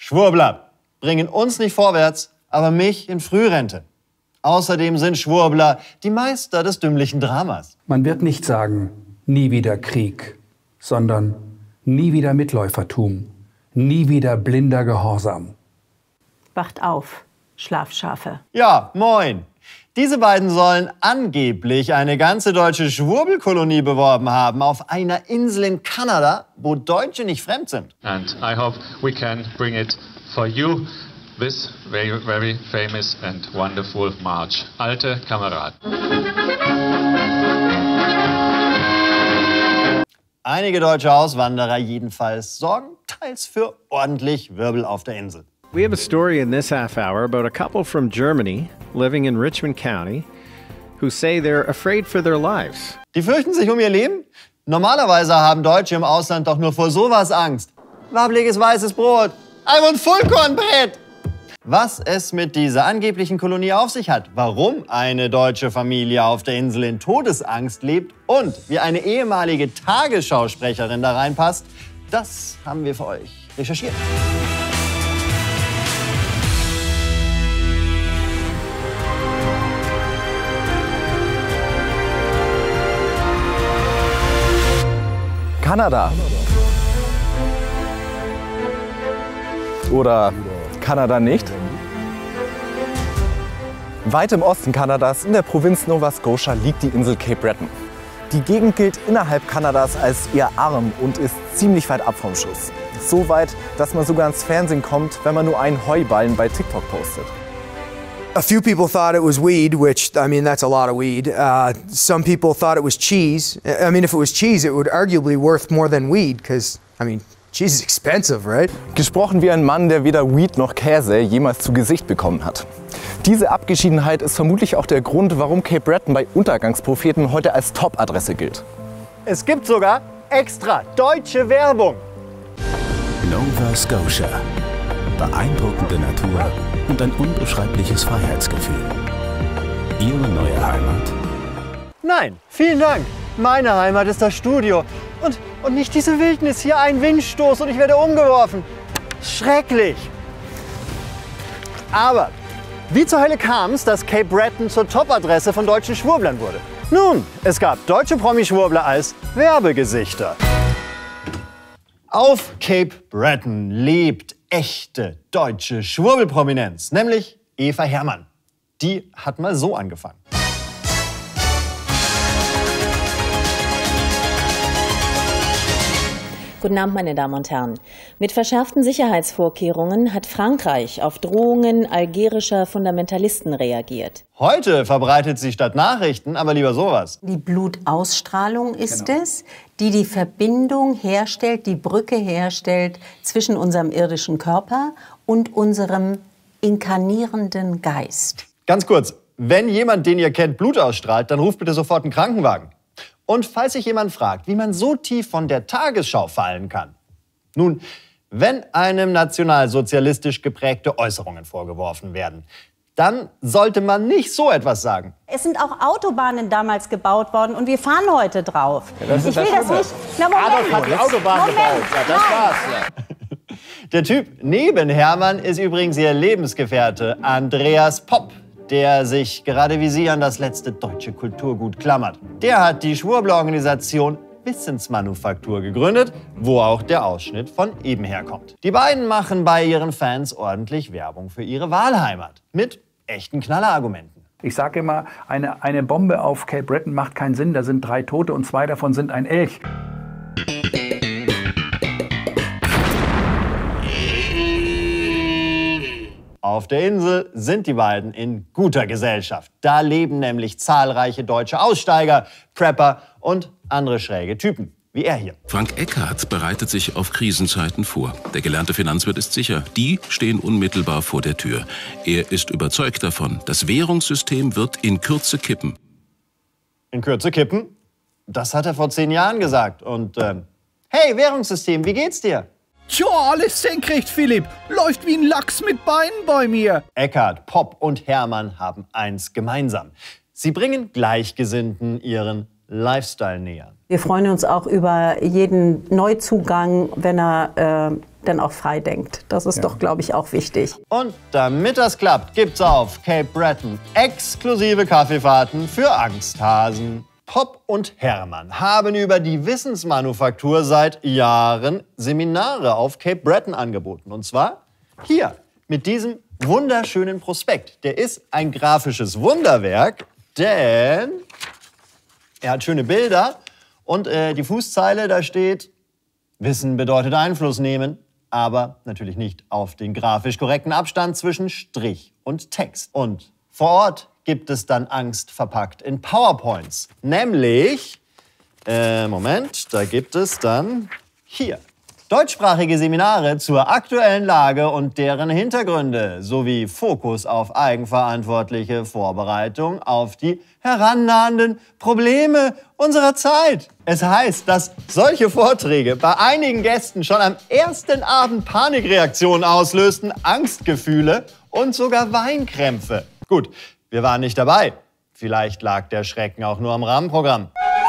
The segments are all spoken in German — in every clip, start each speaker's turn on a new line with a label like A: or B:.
A: Schwurbler bringen uns nicht vorwärts, aber mich in Frührente. Außerdem sind Schwurbler die Meister des dümmlichen Dramas.
B: Man wird nicht sagen, nie wieder Krieg, sondern nie wieder Mitläufertum, nie wieder blinder Gehorsam.
C: Wacht auf, Schlafschafe.
A: Ja, moin. Diese beiden sollen angeblich eine ganze deutsche Schwurbelkolonie beworben haben auf einer Insel in Kanada, wo Deutsche nicht fremd sind.
D: And I hope we can bring it for you, this very, very famous and wonderful march. Alte Kameraden.
A: Einige deutsche Auswanderer jedenfalls sorgen teils für ordentlich Wirbel auf der Insel.
E: We have a story in this half hour about a couple from Germany living in Richmond County who say they're afraid for their lives.
A: Die fürchten sich um ihr Leben? Normalerweise haben Deutsche im Ausland doch nur vor sowas Angst. Wabbliges weißes Brot, Ei- und Vollkornbrett. Was es mit dieser angeblichen Kolonie auf sich hat, warum eine deutsche Familie auf der Insel in Todesangst lebt und wie eine ehemalige Tagesschausprecherin da reinpasst, das haben wir für euch recherchiert.
F: Kanada. Oder Kanada nicht? Weit im Osten Kanadas, in der Provinz Nova Scotia, liegt die Insel Cape Breton. Die Gegend gilt innerhalb Kanadas als eher arm und ist ziemlich weit ab vom Schuss. So weit, dass man sogar ins Fernsehen kommt, wenn man nur einen Heuballen bei TikTok postet.
G: A few people thought it was weed, which, I mean, that's a lot of weed. Some people thought it was cheese. I mean, if it was cheese, it would arguably worth more than weed, because, I mean, cheese is expensive, right?
F: Gesprochen wie ein Mann, der weder Weed noch Käse jemals zu Gesicht bekommen hat. Diese Abgeschiedenheit ist vermutlich auch der Grund, warum Cape Breton bei Untergangspropheten heute als Top-Adresse gilt.
A: Es gibt sogar extra deutsche Werbung.
H: Nova Scotia. Beeindruckende Natur und ein unbeschreibliches Freiheitsgefühl. Ihre neue Heimat?
A: Nein, vielen Dank. Meine Heimat ist das Studio. Und nicht diese Wildnis hier, ein Windstoß und ich werde umgeworfen. Schrecklich. Aber wie zur Hölle kam es, dass Cape Breton zur Top-Adresse von deutschen Schwurblern wurde? Nun, es gab deutsche Promi-Schwurbler als Werbegesichter. Auf Cape Breton lebt echte deutsche Schwurbelprominenz, nämlich Eva Herrmann. Die hat mal so angefangen.
I: Guten Abend, meine Damen und Herren. Mit verschärften Sicherheitsvorkehrungen hat Frankreich auf Drohungen algerischer Fundamentalisten reagiert.
A: Heute verbreitet sie statt Nachrichten aber lieber sowas.
C: Die Blutausstrahlung ist es, die die Verbindung herstellt, die Brücke herstellt zwischen unserem irdischen Körper und unserem inkarnierenden Geist.
A: Ganz kurz, wenn jemand, den ihr kennt, Blut ausstrahlt, dann ruft bitte sofort einen Krankenwagen. Und falls sich jemand fragt, wie man so tief von der Tagesschau fallen kann. Nun, wenn einem nationalsozialistisch geprägte Äußerungen vorgeworfen werden, dann sollte man nicht so etwas sagen.
C: Es sind auch Autobahnen damals gebaut worden und wir fahren heute drauf.
A: Ja,
C: ich will das nicht. Na, Moment.
A: Adolf hat die Autobahn gebaut. Ja, das war's. Ja. Der Typ neben Herrmann ist übrigens ihr Lebensgefährte Andreas Popp, der sich gerade wie Sie an das letzte deutsche Kulturgut klammert. Der hat die Schwurbler-Organisation Wissensmanufaktur gegründet, wo auch der Ausschnitt von eben herkommt. Die beiden machen bei ihren Fans ordentlich Werbung für ihre Wahlheimat mit echten Knallerargumenten.
B: Ich sage immer, eine Bombe auf Cape Breton macht keinen Sinn. Da sind 3 Tote und 2 davon sind ein Elch.
A: Auf der Insel sind die beiden in guter Gesellschaft. Da leben nämlich zahlreiche deutsche Aussteiger, Prepper und andere schräge Typen, wie er hier.
J: Frank Eckhardt bereitet sich auf Krisenzeiten vor. Der gelernte Finanzwirt ist sicher, die stehen unmittelbar vor der Tür. Er ist überzeugt davon, das Währungssystem wird in Kürze kippen.
A: In Kürze kippen? Das hat er vor 10 Jahren gesagt. Und hey, Währungssystem, wie geht's dir?
K: Tja, alles senkrecht, Philipp. Läuft wie ein Lachs mit Beinen bei mir.
A: Eckhardt, Popp und Herrmann haben eins gemeinsam. Sie bringen Gleichgesinnten ihren Lifestyle näher.
C: Wir freuen uns auch über jeden Neuzugang, wenn er dann auch frei denkt. Das ist doch, glaube ich, auch wichtig.
A: Und damit das klappt, gibt's auf Cape Breton exklusive Kaffeefahrten für Angsthasen. Pop und Hermann haben über die Wissensmanufaktur seit Jahren Seminare auf Cape Breton angeboten. Und zwar hier mit diesem wunderschönen Prospekt. Der ist ein grafisches Wunderwerk, denn er hat schöne Bilder und die Fußzeile, da steht: Wissen bedeutet Einfluss nehmen, aber natürlich nicht auf den grafisch korrekten Abstand zwischen Strich und Text. Und vor Ort gibt es dann Angst verpackt in PowerPoints. Nämlich, Moment, da gibt es dann hier deutschsprachige Seminare zur aktuellen Lage und deren Hintergründe sowie Fokus auf eigenverantwortliche Vorbereitung auf die herannahenden Probleme unserer Zeit. Es heißt, dass solche Vorträge bei einigen Gästen schon am ersten Abend Panikreaktionen auslösten, Angstgefühle und sogar Weinkrämpfe. Gut, wir waren nicht dabei. Vielleicht lag der Schrecken auch nur am Rahmenprogramm.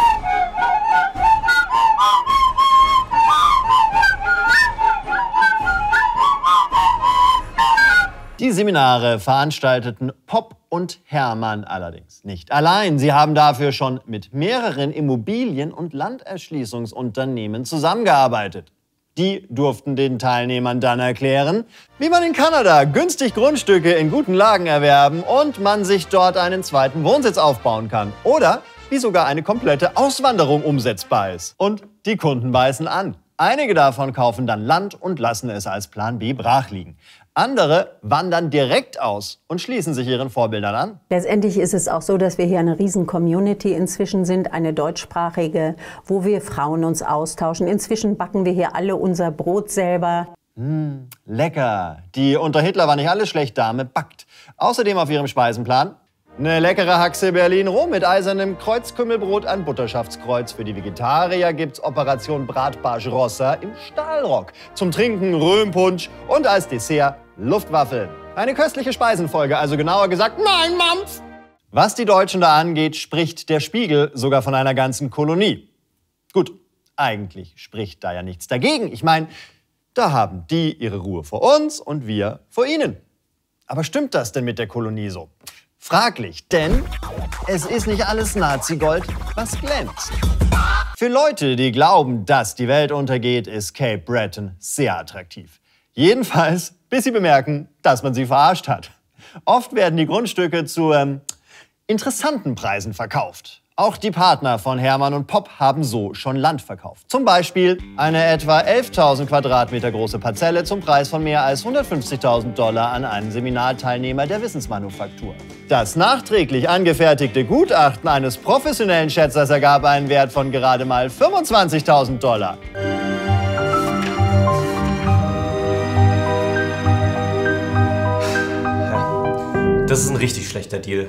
A: Die Seminare veranstalteten Pop und Hermann allerdings nicht allein. Sie haben dafür schon mit mehreren Immobilien- und Landerschließungsunternehmen zusammengearbeitet. Die durften den Teilnehmern dann erklären, wie man in Kanada günstig Grundstücke in guten Lagen erwerben und man sich dort einen zweiten Wohnsitz aufbauen kann. Oder wie sogar eine komplette Auswanderung umsetzbar ist. Und die Kunden beißen an. Einige davon kaufen dann Land und lassen es als Plan B brach liegen. Andere wandern direkt aus und schließen sich ihren Vorbildern an.
C: Letztendlich ist es auch so, dass wir hier eine riesen Community inzwischen sind, eine deutschsprachige, wo wir Frauen uns austauschen. Inzwischen backen wir hier alle unser Brot selber.
A: Lecker. Die unter Hitler war nicht alles schlecht Dame backt. Außerdem auf ihrem Speisenplan eine leckere Haxe Berlin-Roh mit eisernem Kreuzkümmelbrot an Butterschaftskreuz. Für die Vegetarier gibt's Operation Bratbarsch Rossa im Stahlrock. Zum Trinken Röhmpunsch und als Dessert Luftwaffeln. Eine köstliche Speisenfolge, also genauer gesagt, mein Mampf! Was die Deutschen da angeht, spricht der Spiegel sogar von einer ganzen Kolonie. Gut, eigentlich spricht da ja nichts dagegen. Ich meine, da haben die ihre Ruhe vor uns und wir vor ihnen. Aber stimmt das denn mit der Kolonie so? Fraglich, denn es ist nicht alles Nazi-Gold, was glänzt. Für Leute, die glauben, dass die Welt untergeht, ist Cape Breton sehr attraktiv. Jedenfalls, bis sie bemerken, dass man sie verarscht hat. Oft werden die Grundstücke zu interessanten Preisen verkauft. Auch die Partner von Hermann und Pop haben so schon Land verkauft. Zum Beispiel eine etwa 11.000 Quadratmeter große Parzelle zum Preis von mehr als $150.000 an einen Seminarteilnehmer der Wissensmanufaktur. Das nachträglich angefertigte Gutachten eines professionellen Schätzers ergab einen Wert von gerade mal $25.000.
L: Das ist ein richtig schlechter Deal.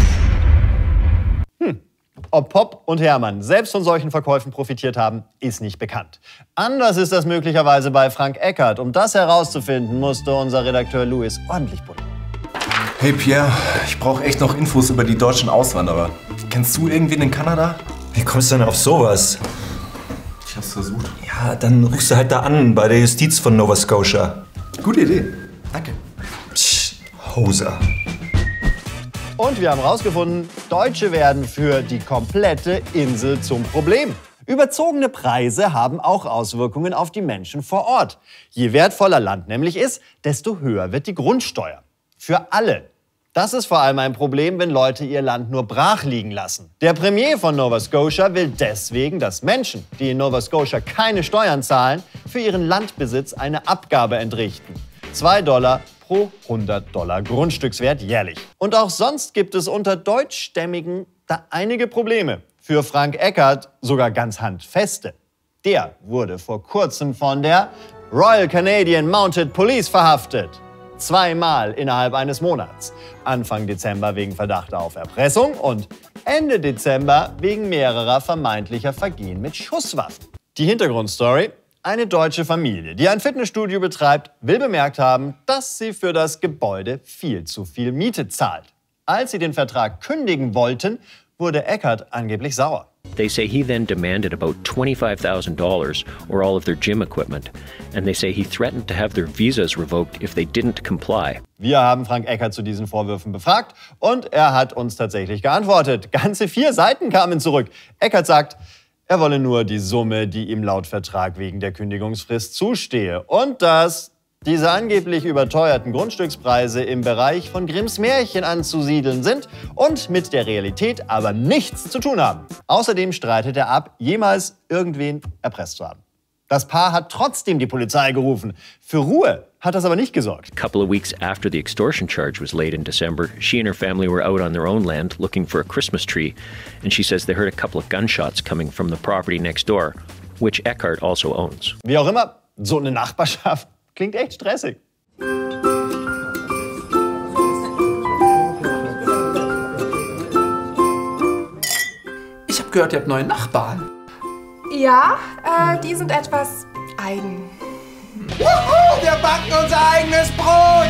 A: Ob Pop und Hermann selbst von solchen Verkäufen profitiert haben, ist nicht bekannt. Anders ist das möglicherweise bei Frank Eckert. Um das herauszufinden, musste unser Redakteur Louis ordentlich buddeln.
M: Hey Pierre, ich brauche echt noch Infos über die deutschen Auswanderer. Kennst du irgendwen in Kanada?
L: Wie kommst du denn auf sowas?
M: Ich hab's versucht.
L: Ja, dann rufst du halt da an, bei der Justiz von Nova Scotia.
M: Gute Idee. Danke.
L: Psst, Hoser.
A: Und wir haben herausgefunden, Deutsche werden für die komplette Insel zum Problem. Überzogene Preise haben auch Auswirkungen auf die Menschen vor Ort. Je wertvoller Land nämlich ist, desto höher wird die Grundsteuer. Für alle. Das ist vor allem ein Problem, wenn Leute ihr Land nur brach liegen lassen. Der Premier von Nova Scotia will deswegen, dass Menschen, die in Nova Scotia keine Steuern zahlen, für ihren Landbesitz eine Abgabe entrichten. $2 pro $100 Grundstückswert jährlich. Und auch sonst gibt es unter Deutschstämmigen da einige Probleme. Für Frank Eckert sogar ganz handfeste. Der wurde vor kurzem von der Royal Canadian Mounted Police verhaftet. 2-mal innerhalb eines Monats. Anfang Dezember wegen Verdacht auf Erpressung und Ende Dezember wegen mehrerer vermeintlicher Vergehen mit Schusswaffen. Die Hintergrundstory: Eine deutsche Familie, die ein Fitnessstudio betreibt, will bemerkt haben, dass sie für das Gebäude viel zu viel Miete zahlt. Als sie den Vertrag kündigen wollten, wurde Eckert angeblich sauer.
N: They say he then demanded about $25,000 or all of their gym equipment, and they say he threatened to have their visas revoked if they didn't comply.
A: Wir haben Frank Eckert zu diesen Vorwürfen befragt und er hat uns tatsächlich geantwortet. Ganze 4 Seiten kamen zurück. Eckert sagt, er wolle nur die Summe, die ihm laut Vertrag wegen der Kündigungsfrist zustehe. Und dass diese angeblich überteuerten Grundstückspreise im Bereich von Grimms Märchen anzusiedeln sind und mit der Realität aber nichts zu tun haben. Außerdem streitet er ab, jemals irgendwen erpresst zu haben. Das Paar hat trotzdem die Polizei gerufen. Für Ruhe hat das aber nicht gesorgt.
N: A couple of weeks after the extortion charge was laid in December, she and her family were out on their own land looking for a Christmas tree, and she says they heard a couple of gunshots coming from the property next door, which Eckert also owns.
A: Wie auch immer, so eine Nachbarschaft klingt echt stressig.
B: Ich habe gehört, ihr habt neue Nachbarn.
O: Ja, die sind etwas eigen.
K: Wuhu, wir backen unser eigenes Brot!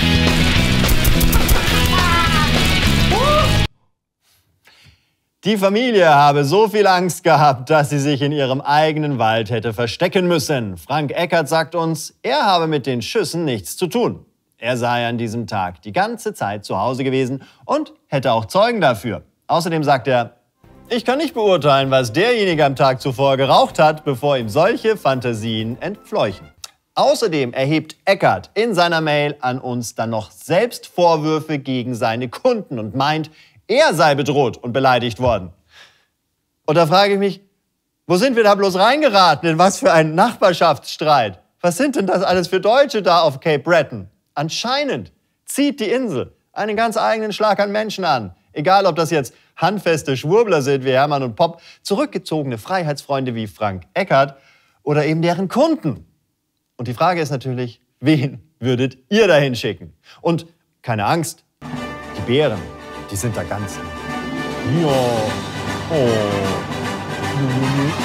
A: Die Familie habe so viel Angst gehabt, dass sie sich in ihrem eigenen Wald hätte verstecken müssen. Frank Eckert sagt uns, er habe mit den Schüssen nichts zu tun. Er sei an diesem Tag die ganze Zeit zu Hause gewesen und hätte auch Zeugen dafür. Außerdem sagt er, ich kann nicht beurteilen, was derjenige am Tag zuvor geraucht hat, bevor ihm solche Fantasien entfleuchen. Außerdem erhebt Eckert in seiner Mail an uns dann noch selbst Vorwürfe gegen seine Kunden und meint, er sei bedroht und beleidigt worden. Und da frage ich mich, wo sind wir da bloß reingeraten? In was für einen Nachbarschaftsstreit? Was sind denn das alles für Deutsche da auf Cape Breton? Anscheinend zieht die Insel einen ganz eigenen Schlag an Menschen an. Egal, ob das jetzt handfeste Schwurbler sind wie Hermann und Pop, zurückgezogene Freiheitsfreunde wie Frank Eckert oder eben deren Kunden. Und die Frage ist natürlich, wen würdet ihr dahin schicken? Und keine Angst, die Bären, die sind da ganz. Ja. Oh.